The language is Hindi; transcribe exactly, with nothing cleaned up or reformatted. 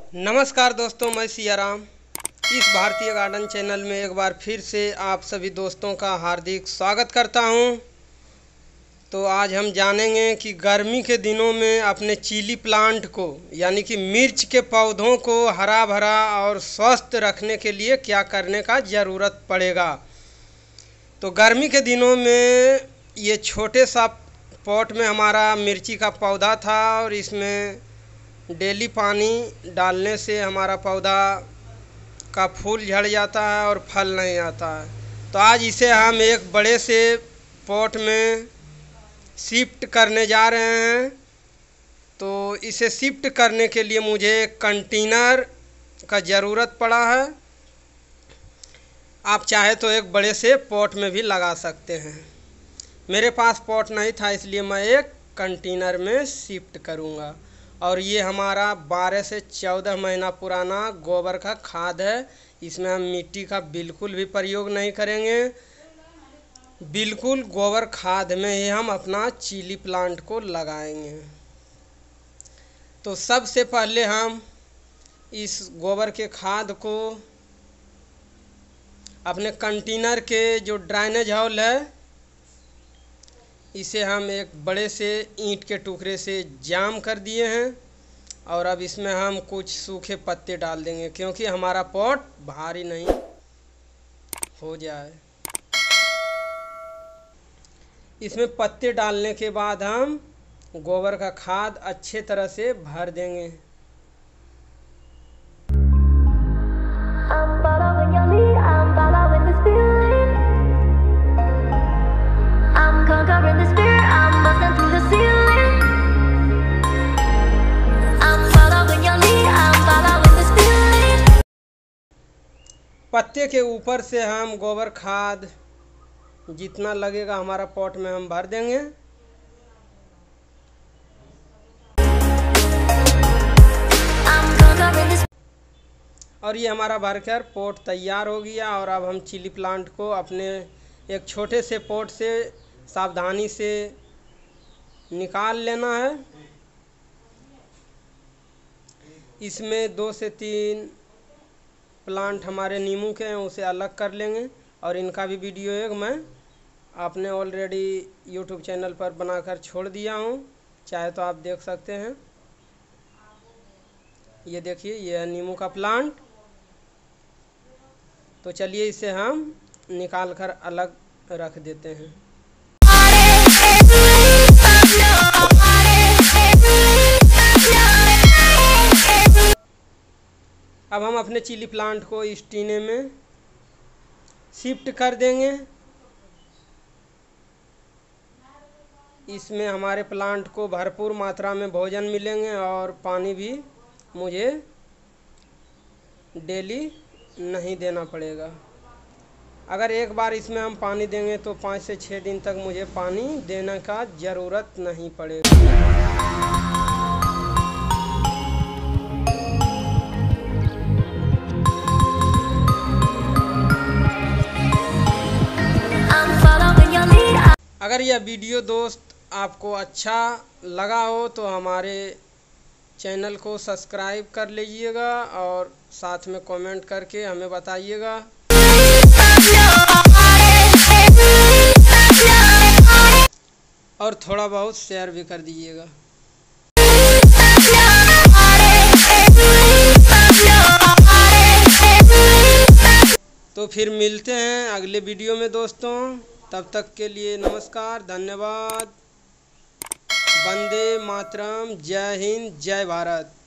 नमस्कार दोस्तों, मैं सियाराम। इस भारतीय गार्डन चैनल में एक बार फिर से आप सभी दोस्तों का हार्दिक स्वागत करता हूं। तो आज हम जानेंगे कि गर्मी के दिनों में अपने चिली प्लांट को यानी कि मिर्च के पौधों को हरा भरा और स्वस्थ रखने के लिए क्या करने का ज़रूरत पड़ेगा। तो गर्मी के दिनों में ये छोटे सा पॉट में हमारा मिर्ची का पौधा था और इसमें डेली पानी डालने से हमारा पौधा का फूल झड़ जाता है और फल नहीं आता है। तो आज इसे हम एक बड़े से पॉट में शिफ्ट करने जा रहे हैं। तो इसे शिफ्ट करने के लिए मुझे कंटेनर का ज़रूरत पड़ा है। आप चाहे तो एक बड़े से पॉट में भी लगा सकते हैं। मेरे पास पॉट नहीं था, इसलिए मैं एक कंटेनर में शिफ्ट करूँगा। और ये हमारा बारह से चौदह महीना पुराना गोबर का खाद है। इसमें हम मिट्टी का बिल्कुल भी प्रयोग नहीं करेंगे। बिल्कुल गोबर खाद में ही हम अपना चिली प्लांट को लगाएंगे। तो सबसे पहले हम इस गोबर के खाद को अपने कंटेनर के जो ड्रेनेज होल है, इसे हम एक बड़े से ईंट के टुकड़े से जाम कर दिए हैं। और अब इसमें हम कुछ सूखे पत्ते डाल देंगे, क्योंकि हमारा पॉट भारी नहीं हो जाए। इसमें पत्ते डालने के बाद हम गोबर का खाद अच्छे तरह से भर देंगे। पत्ते के ऊपर से हम गोबर खाद जितना लगेगा हमारा पॉट में हम भर देंगे। और ये हमारा भरकर पॉट तैयार हो गया। और अब हम चिली प्लांट को अपने एक छोटे से पॉट से सावधानी से निकाल लेना है। इसमें दो से तीन प्लांट हमारे नींबू के हैं, उसे अलग कर लेंगे। और इनका भी वीडियो एक मैं आपने ऑलरेडी यूट्यूब चैनल पर बनाकर छोड़ दिया हूँ, चाहे तो आप देख सकते हैं। ये देखिए, ये है नींबू का प्लांट। तो चलिए इसे हम निकाल कर अलग रख देते हैं। अब हम अपने चिली प्लांट को इस टीने में शिफ्ट कर देंगे। इसमें हमारे प्लांट को भरपूर मात्रा में भोजन मिलेंगे और पानी भी मुझे डेली नहीं देना पड़ेगा। अगर एक बार इसमें हम पानी देंगे तो पाँच से छः दिन तक मुझे पानी देने का ज़रूरत नहीं पड़ेगा। अगर यह वीडियो दोस्त आपको अच्छा लगा हो तो हमारे चैनल को सब्सक्राइब कर लीजिएगा और साथ में कमेंट करके हमें बताइएगा। और थोड़ा बहुत शेयर भी कर दीजिएगा। तो फिर मिलते हैं अगले वीडियो में दोस्तों। तब तक के लिए नमस्कार, धन्यवाद। वंदे मातरम। जय हिंद, जय भारत।